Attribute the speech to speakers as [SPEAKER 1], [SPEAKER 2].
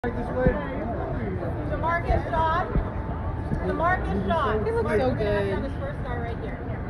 [SPEAKER 1] Demarcus Shaw. Demarcus Shaw.
[SPEAKER 2] He looks so good.
[SPEAKER 1] On this first star right here.